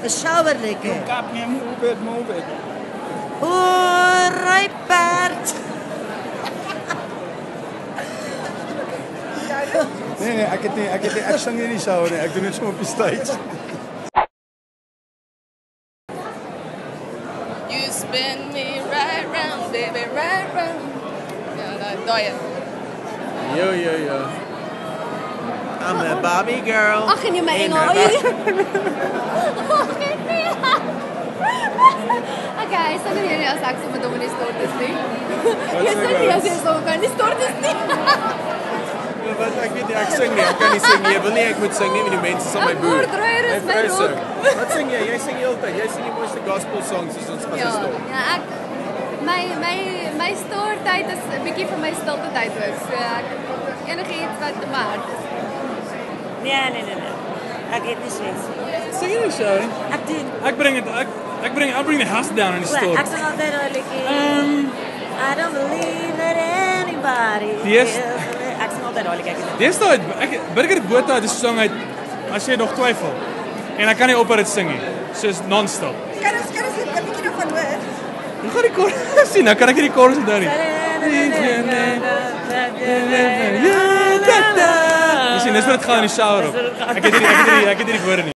'n shower lekker. Kap nie, move it. O, ry perd. Nee, ek sing nie in die shower nie. Ek doen dit so op die stage. You spin me right round, baby, right round. Ja, daai. Yo. I'm a Barbie girl. Ag nee, my engel. Okay, sal nie as ek so met hom in die stort is nie. Jy sê nie as jy so kan die stort is nie. Wat ek weet nie, ek sing nie. Ek kan nie sing nie. Ek wil nie ek moet sing nie, want die mense sal my boer. Woorddraaier is my rok. Wat sing jy? Jy sing heeltyd. Jy sing die mooiste gospel songs as ons Ja, stop. ja, ek my stortyd is 'n bietjie vir my stilte tyd ook. So ek enigiets wat te maak. Nee. Ek het nie swes. Sing jy nie, Sharon? Ek doen. I'll bring the house down in the store. Ek sing altyd daai liedjie. I don't believe that anybody. Yes. Ek sing altyd daai liedjie. Dis daai Burger Botha het 'n song uit as jy nog twyfel. En ek kan nie ophou dit sing nie. Soos non-stop. Kan ons 'n bietjie daarvan hoor? Ek gaan die chorus sien, nou kan ek nie die chorus onthou nie. Dis wat dit gaan in die shower op. Ek het hierdie woorde nie.